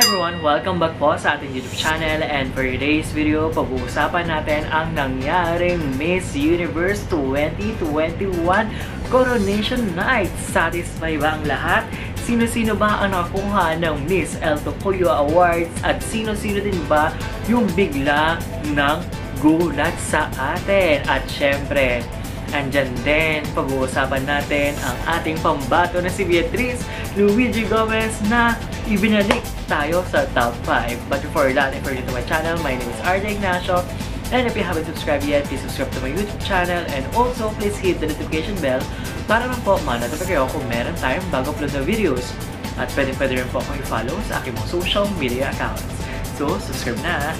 everyone! Welcome back po sa ating YouTube channel, and for today's video, pag-uusapan natin ang nangyaring Miss Universe 2021 Coronation Night. Satisfy ba ang lahat? Sino-sino ba ang nakakuha ng Miss El Tocuyo Awards? At sino-sino din ba yung bigla ng gulat sa atin? At syempre, andyan din, pag-uusapan natin ang ating pambato na si Beatrice Luigi Gomez na ibinalik tayo sa top 5. But before that, if you're new to my channel, my name is RJ Ignacio. And if you haven't subscribed yet, please subscribe to my YouTube channel. And also, please hit the notification bell para naman po ma-notify kayo kung meron tayong bago upload na videos. At pwede rin po akong i-follow sa aking mga social media accounts. So, subscribe na!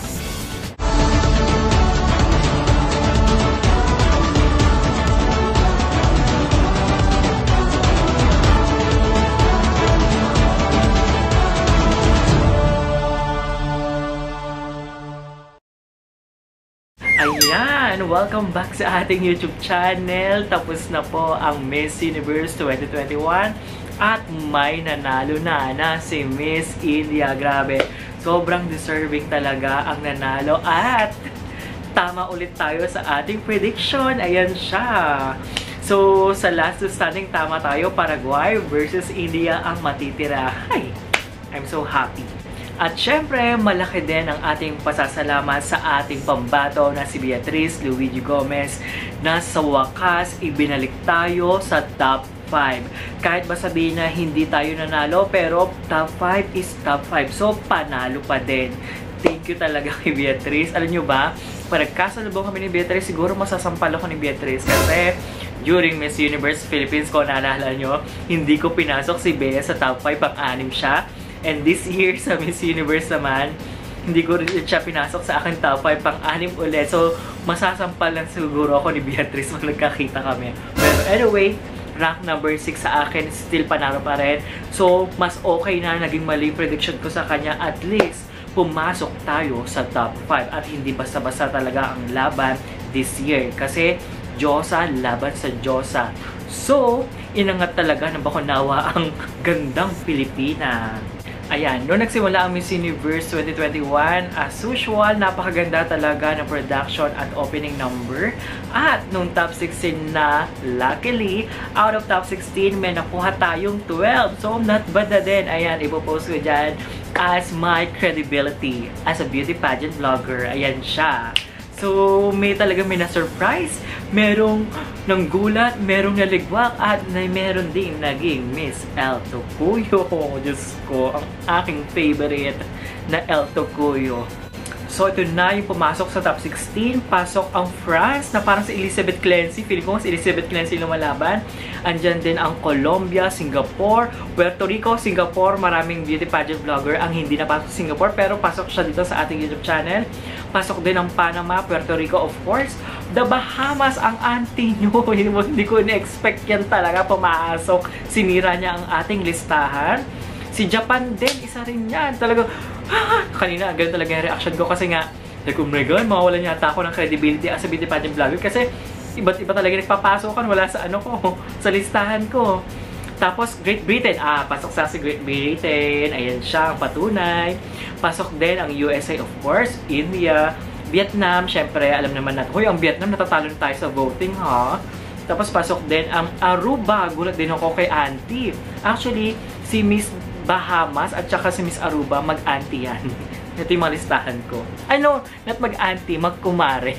Ayan! Welcome back sa ating YouTube channel. Tapos na po ang Miss Universe 2021 at may nanalo na si Miss India. Grabe, sobrang deserving talaga ang nanalo at tama ulit tayo sa ating prediction. Ayan siya. So, sa last standing tama tayo, Paraguay versus India ang matitira. Hi! I'm so happy. At syempre, malaki din ang ating pasasalamat sa ating pambato na si Beatrice Luigi Gomez na sa wakas ibinalik tayo sa top 5. Kahit ba sabihin na hindi tayo nanalo, pero top 5 is top 5. So, panalo pa din. Thank you talaga kay Beatrice. Alam nyo ba, pagkasalubong kami ni Beatrice, siguro masasampal ako ni Beatrice kasi during Miss Universe Philippines, kung naalala nyo, hindi ko pinasok si Bea sa top 5, pang-anim siya. And this year sa Miss Universe naman, hindi ko rin siya pinasok sa akin top 5, pang-anim ulit. So, masasampal lang siguro ako ni Beatrice pag nagkakita kami. Pero anyway, rank number 6 sa akin, still panalo pa rin. So, mas okay na naging mali prediction ko sa kanya. At least, pumasok tayo sa top 5. At hindi basta-basta talaga ang laban this year. Kasi, Diyosa laban sa Diyosa. So, inangat talaga ng Baconawa ang gandang Pilipina. Ayan, noong nagsimula ang Miss Universe 2021, as usual, napakaganda talaga ng production at opening number. At nung top 16 na, luckily, out of top 16, may nakuha tayong 12. So, not bad na din. Ayan, ipopost ko dyan as my credibility as a beauty pageant vlogger. Ayan siya. So, may na-surprise. Merong nanggulat, merong naligwak, at meron din naging Miss El Tocuyo. Diyos ko, ang aking favorite na El Tocuyo. So, ito na yung pumasok sa top 16. Pasok ang France na parang si Elizabeth Clancy. Feeling ko si Elizabeth Clancy lumalaban. Andyan din ang Colombia, Singapore, Puerto Rico, Singapore. Maraming beauty pageant vlogger ang hindi napasok sa Singapore, pero pasok siya dito sa ating YouTube channel. Pasok din ang Panama, Puerto Rico, of course. The Bahamas, ang auntie nyo. Hindi ko na-expect yan talaga pumasok. Sinira niya ang ating listahan. Si Japan din, isa rin yan. Talaga, kanina, ganun talaga yung reaction ko. Kasi nga, like, oh my God, mawawalan yata ako ng credibility as a beauty pageant vlogger. Kasi, iba't iba talaga nagpapasokan. Wala sa ano ko, sa listahan ko. Tapos, Great Britain. Pasok sa si Great Britain. Ayan siya, ang patunay. Pasok din ang USA, of course. India. Vietnam, syempre, alam naman natin. Hoy, ang Vietnam, natatalo na tayo sa voting, ha? Tapos, pasok din ang Aruba. Gulat din ako kay Auntie. Actually, si Miss Bahamas at saka si Miss Aruba, mag-auntie yan. Ito yung mga listahan ko. I know, not mag-auntie, mag-kumare.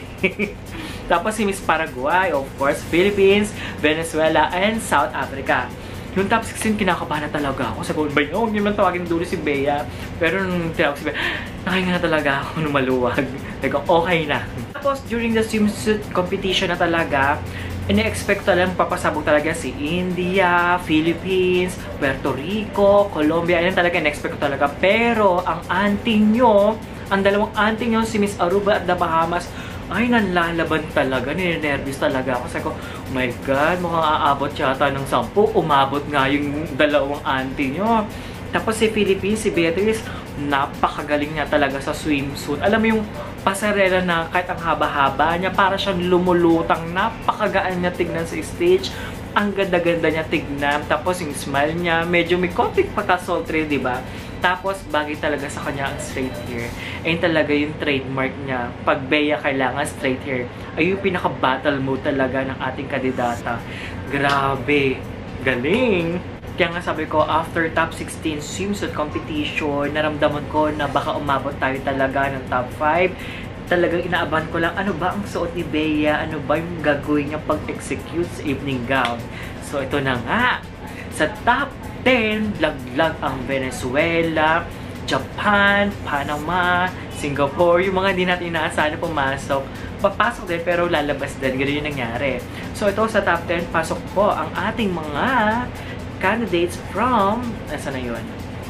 Tapos si Miss Paraguay, of course, Philippines, Venezuela, and South Africa. Yung top 16, kinakabahan na talaga ako. Sabi ko, ba yun, huwag niyo man tawagin dulo si Bea. Pero nung tinawag si Bea, nakahinga na talaga ako nung maluwag. Okay na. Tapos, during the swimsuit competition na talaga, ine-expect talagang papasabog talaga si India, Philippines, Puerto Rico, Colombia. Ayan talaga, ine-expect ko talaga. Pero, ang auntie nyo, ang dalawang auntie nyo, si Miss Aruba at the Bahamas, ay, nanlalaban talaga. Ninenervous talaga ako. Sabi ko, oh my God, mukhang aabot yata ng 10. Umabot nga yung dalawang auntie nyo. Tapos si Philippines, si Beatrice, napakagaling niya talaga sa swimsuit. Alam mo yung pasarela na kahit ang haba-haba niya, para siyang lumulutang, napakagaan niya tignan sa stage. Ang ganda-ganda niya tignan. Tapos yung smile niya, medyo may konting pagka-sultry, diba? Tapos, bagay talaga sa kanya ang straight hair. Ayun talaga yung trademark niya. Pag Bea, kailangan straight hair. Ay yung pinaka-battle mode talaga ng ating kandidata. Grabe! Galing! Kaya nga sabi ko, after top 16 swimsuit competition, naramdaman ko na baka umabot tayo talaga ng top 5. Talagang inaaban ko lang, ano ba ang suot ni Bea? Ano ba yung gagawin niya pag-execute sa evening gown? So, ito na nga. Sa top 10, laglag ang Venezuela, Japan, Panama, Singapore. Yung mga di natin inaasahan na pumasok. Papasok din pero lalabas din. Ganun yung nangyari. So, ito sa top 10, pasok po ang ating mga candidates from, nasa na yun?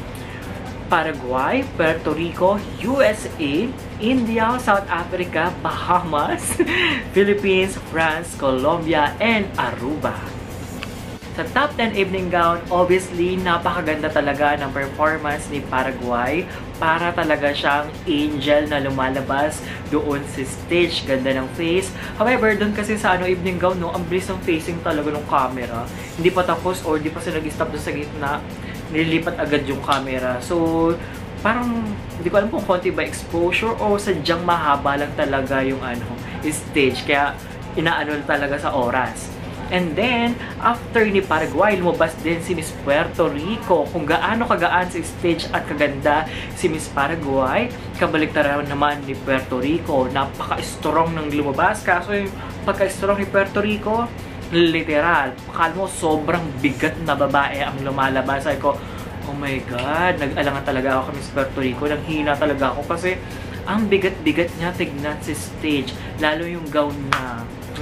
Paraguay, Puerto Rico, USA, India, South Africa, Bahamas, Philippines, France, Colombia, and Aruba. Sa top 10 evening gown, obviously, napakaganda talaga ng performance ni Paraguay. Para talaga siyang angel na lumalabas doon sa stage. Ganda ng face. However, doon kasi sa evening gown, no, ang bilis ng facing talaga ng camera. Hindi pa tapos or hindi pa sila nag-stop doon sa gitna. Nililipat agad yung camera. So, parang, hindi ko alam kung konti ba exposure o sadyang mahaba lang talaga yung stage. Kaya, inaano talaga sa oras. And then, after ni Paraguay, lumabas din si Miss Puerto Rico. Kung gaano kagaan sa stage at kaganda si Miss Paraguay, kabaliktaran naman ni Puerto Rico. Napaka-strong ng lumabas. Kaso yung pagka-strong ni Puerto Rico, literal. Akala mo, sobrang bigat na babae ang lumalabas. Ay ko, oh my God, nag-alangan talaga ako kay Miss Puerto Rico. Nanghina talaga ako kasi ang bigat-bigat niya tignan sa stage. Lalo yung gown niya.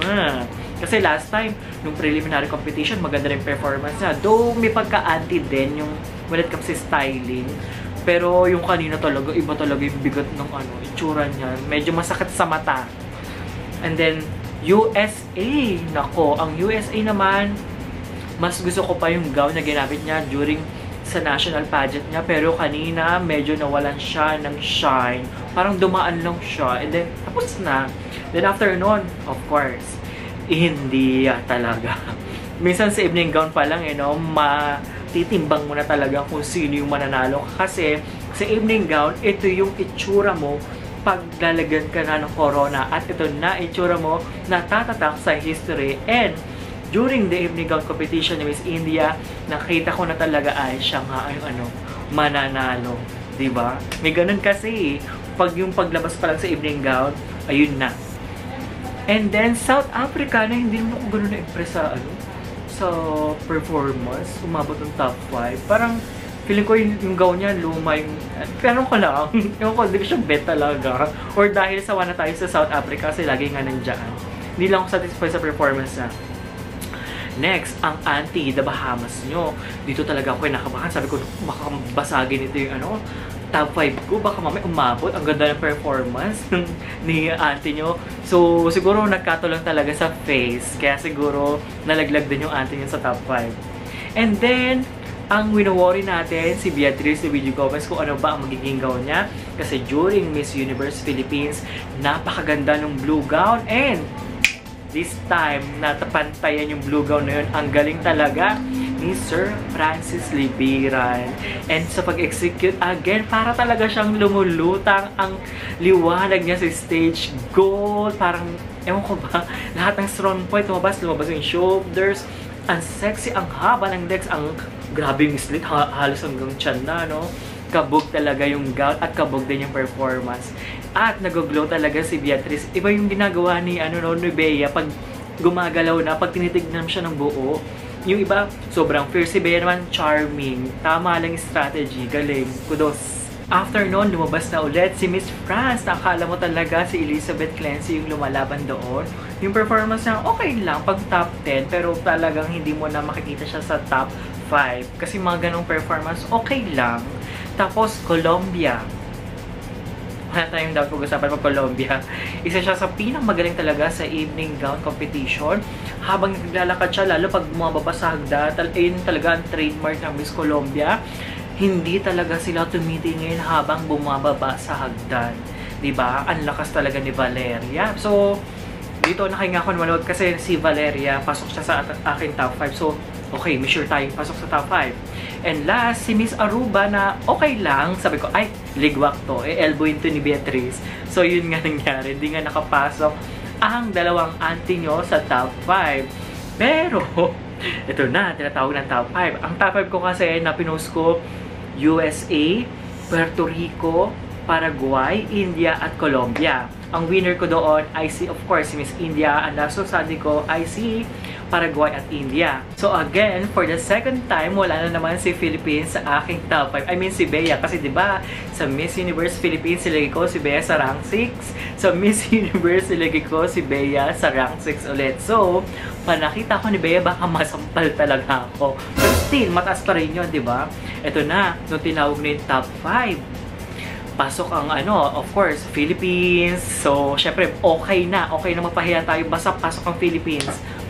Kasi last time, nung preliminary competition, maganda rin performance niya. Though may pagka-anti din yung when it comes to styling. Pero yung kanina talaga, iba talaga yung bigat ng itsura niya. Medyo masakit sa mata. And then, USA. Nako, ang USA naman, mas gusto ko pa yung gown na ginamit niya during sa national pageant niya. Pero kanina, medyo nawalan siya ng shine. Parang dumaan lang siya. And then, tapos na. Then after noon, of course, hindi talaga. Minsan sa evening gown pa lang, matitimbang mo na talaga kung sino yung mananalo. Kasi sa evening gown, ito yung itsura mo pag lalagyan ka na ng corona. At ito na itsura mo na tatatak sa history. And during the evening gown competition ni Miss India, nakita ko na talaga ay siya nga ay mananalo. Diba? May ganun kasi pag yung paglabas pa lang sa evening gown, ayun na. And then, South Africa na hindi naman ako gano'n na-impress sa performance. Umabot ng top 5. Parang, feeling ko yung gown niya, luma yung... Pero ko lang, yung ko, hindi ko siya bet talaga. Or dahil sawa na tayo sa South Africa kasi lagi nga nandiyan. Hindi lang ako satisfied sa performance na. Next, ang anti, the Bahamas nyo. Dito talaga ako nakabahan. Sabi ko, baka basagin ito yung top 5 ko, baka mamaya umabot. Ang ganda ng performance ni auntie nyo. So, siguro nagkato lang talaga sa face. Kaya siguro nalaglag din yung auntie nyo sa top 5. And then, ang wino-worry natin, si Beatrice Luigi Gomez, kung ano ba ang magiging gown niya. Kasi during Miss Universe Philippines, napakaganda ng blue gown. And this time, natapantayan yung blue gown na yun. Ang galing talaga ni Sir Francis Libiran. And sa pag-execute again, para talaga siyang lumulutang ang liwanag niya sa stage. Gold, parang, ewan ko ba, lahat ng strong point, lumabas yung shoulders. Ang sexy, ang haba ng legs, ang grabe yung slit, halos hanggang tiyan na, no? Kabog talaga yung gown at kabog din yung performance. At nag-glow talaga si Beatrice. Iba yung ginagawa ni, ni Bea pag gumagalaw na, pag tinitignan siya ng buo. Yung iba, sobrang fierce. Si Bea naman, charming. Tama lang yung strategy. Galing. Kudos. After noon, lumabas na ulit si Miss France. Nakakala mo talaga si Elizabeth Clancy yung lumalaban doon. Yung performance niya, okay lang pag top 10. Pero talagang hindi mo na makikita siya sa top 5. Kasi mga ganong performance, okay lang. Tapos, Colombia. Wala tayong dapat pag-usapan pag Colombia. Isa siya sa pinamagaling talaga sa evening gown competition. Habang naglalakad siya, lalo pag bumababa sa hagdan, ayun talaga ang trademark ng Miss Colombia. Hindi talaga sila tumitingin habang bumababa sa hagdan. Diba? Ang lakas talaga ni Valeria. So, dito nakahinga ako manood kasi si Valeria, pasok siya sa aking top 5. So, Okay, may sure tayong pasok sa top 5. And last, si Miss Aruba na okay lang. Sabi ko, ay, ligwak to. Elbowin to ni Beatrice. So, yun nga nangyari. Hindi nga nakapasok ang dalawang auntie nyo sa top 5. Pero, ito na, tinatawag ng top 5. Ang top 5 ko kasi na pinost ko, USA, Puerto Rico, Paraguay, India, at Colombia. Ang winner ko doon ay si, of course, si Miss India. Ang last study ko ay si Paraguay at India. So again, for the second time, wala na naman si Philippines sa aking top 5. I mean si Bea. Kasi diba, sa Miss Universe Philippines, silagay ko si Bea sa rank 6. Sa Miss Universe, silagay ko si Bea sa rank 6 ulit. So, panakita ko ni Bea, baka masampal talaga ako. Pero still, mataas pa rin yun, diba? Ito na, nung tinawag na yung top 5. Pasok ang of course, Philippines. So, syempre, okay na mapahiya tayo. Basta pasok ang Philippines.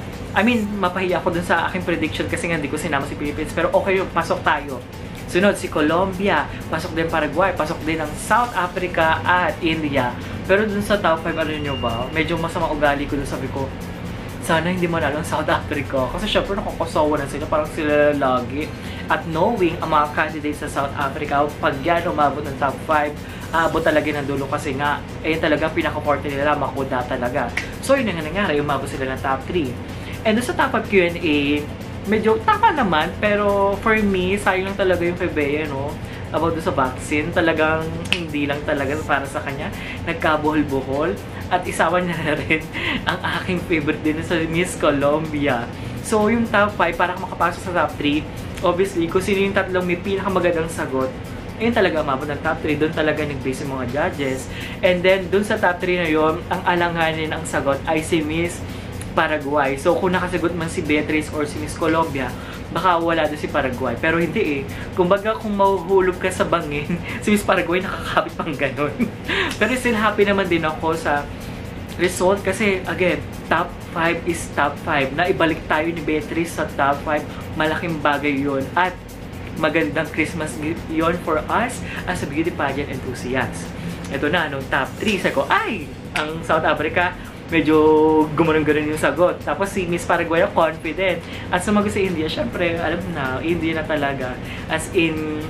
I mean, mapahiya ako dun sa aking prediction kasi nga hindi ko sinama si Philippines. Pero okay yun, pasok tayo. Sunod, si Colombia. Pasok din Paraguay. Pasok din ang South Africa at India. Pero dun sa top 5, ano nyo ba? Medyo masama ugali ko dun, sabi ko, sana hindi manalo ang South Africa. Kasi syempre nakakasawa na sila. Parang sila lagi. At knowing ang mga candidates sa South Africa, pag yan umabot ng top 5, abot talaga ng dulo kasi nga, talagang pinaka-forte nila, makuda talaga. So yun nga nangyari, umabot sila ng top 3. And doon sa top 5 Q&A, medyo tama naman, pero for me, sayang lang talaga yung kay Bea, no? About doon sa vaccine, talagang hindi lang talaga para sa kanya. Nagkabuhol-buhol. At isawa niya na rin ang aking favorite din sa Miss Colombia. So, yung top 5, para makapasok sa top 3, obviously, kung sino yung tatlong may pinakamagandang sagot, ayun talaga umabot ng top 3. Doon talaga nag-base yung mga judges. And then, doon sa top 3 na yun, ang alanganin ang sagot ay si Miss Paraguay. So, kung nakasagot man si Beatrice or si Miss Colombia, baka wala doon si Paraguay. Pero hindi Kumbaga, kung mahuhulog ka sa bangin, si Miss Paraguay nakakabit pang ganun. Pero still happy naman din ako sa result kasi, again, top 5 is top 5. Naibalik tayo ni Beatrice sa top 5. Malaking bagay yun. At magandang Christmas gift yun for us as a beauty pageant enthusiast. Ito na, nung top 3, sabi ko, ay! Ang South Africa, medyo gumanon-ganon yung sagot. Tapos si Miss Paraguay, confident. At sumagot si India, syempre, alam na, India na talaga. As in,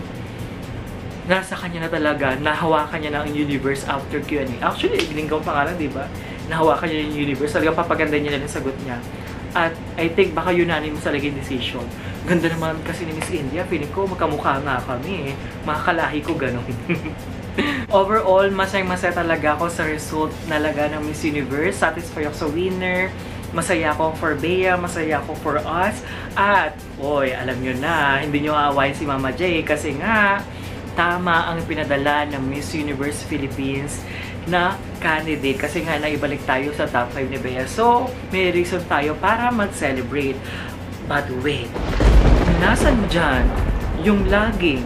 nasa kanya na talaga, nahawakan niya na ang universe after Q&A. Actually, linggaw pangalan, di ba? Nahawakan niya yung universe. Talagang papaganda niya na yung sagot niya. At I think baka unanimous talaga yung decision. Ganda naman kasi ni Miss India. Feeling ko magkamukha nga kami. Makakalahi ko ganun. Overall, masaya talaga ako sa result talaga ng Miss Universe. Satisfied ako sa winner. Masaya ako for Bea, masaya ako for us. At, alam nyo na, hindi nyo aawayin si Mama J kasi nga, tama ang pinadala ng Miss Universe Philippines na candidate kasi nga naibalik tayo sa top 5 ni Bea. So, may reason tayo para mag-celebrate. But wait, nasan dyan yung laging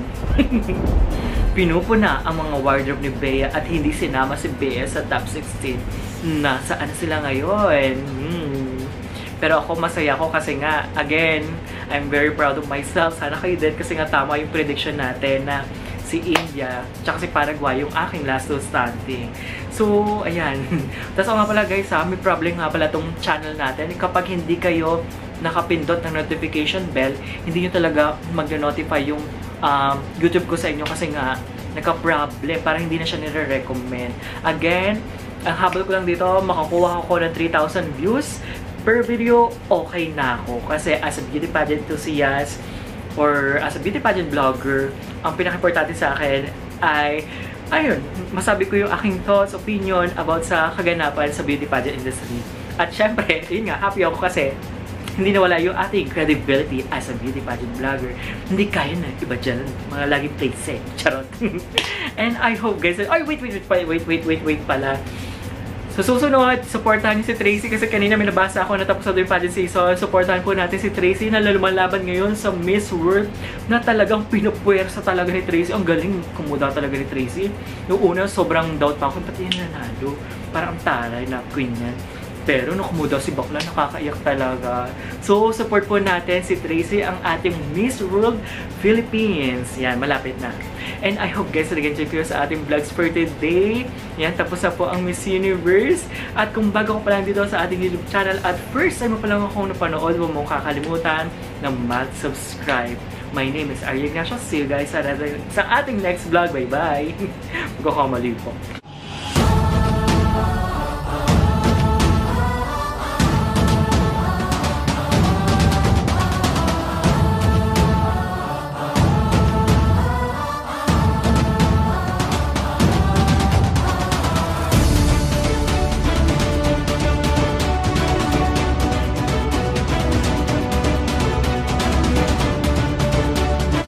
pinupuna ang mga wardrobe ni Bea at hindi sinama si Bea sa top 16. Nasaan sila ngayon? Pero ako masaya ko kasi nga, again, I'm very proud of myself. Sana kayo din kasi nga tama yung prediction natin na si India, tsaka si Paraguay yung aking last two standing. So, ayan. Tapos nga pala guys, may problem nga pala tong channel natin. Kapag hindi kayo nakapindot ng notification bell, hindi nyo talaga mag-notify yung YouTube ko sa inyo kasi nga nagka-problem. Parang hindi na siya nire-recommend. Again, ang habol ko lang dito, makakuha ako ng 3,000 views per video, okay na ako. Kasi as a beauty pageant enthusiast or as a beauty pageant vlogger, ang pinaka-importante sa akin ay, ayun, masabi ko yung aking thoughts, opinion about sa kaganapan sa beauty pageant industry. At syempre, yun nga, happy ako kasi hindi nawala yung ating credibility as a beauty pageant vlogger. Hindi kaya na iba dyan, mga laging place charot. And I hope guys, ay wait pala. So susunod, supportahan niyo si Tracy kasi kanina may nabasa ako natapos na yung pageant season. Supportahan po natin si Tracy na lumalaban ngayon sa Miss World na talagang pinupuwersa talaga ni Tracy. Ang galing kumuda talaga ni Tracy. Yung una, sobrang doubt pa ako, pati yan nanalo. Parang ang taray na queen yan. Pero naku daw si bakla, nakakaiyak talaga. So, support po natin si Tracy, ang ating Miss World Philippines. Yan, malapit na. And I hope guys, nag-enjoy kayo sa ating vlogs for today. Yan, tapos na po ang Miss Universe. At kung bago ko pa lang dito sa ating YouTube channel at first time mo pa lang akong napanood, huwag mong kakalimutan na mag-subscribe. My name is Arya Ignacio. See you guys sa ating next vlog. Bye-bye! Magkakamali po.